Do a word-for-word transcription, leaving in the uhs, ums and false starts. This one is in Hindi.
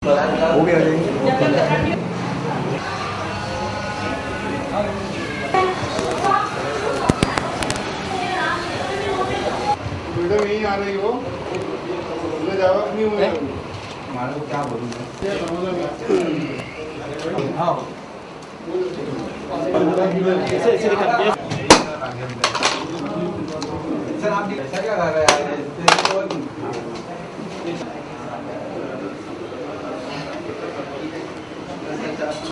वो भी आ जाएंगे। वीडियो यहीं आ रही हो, जवाब नहीं हुए। मानो क्या बोलूँगा? हाँ। सर आप ऐसा क्या कर रहे हैं?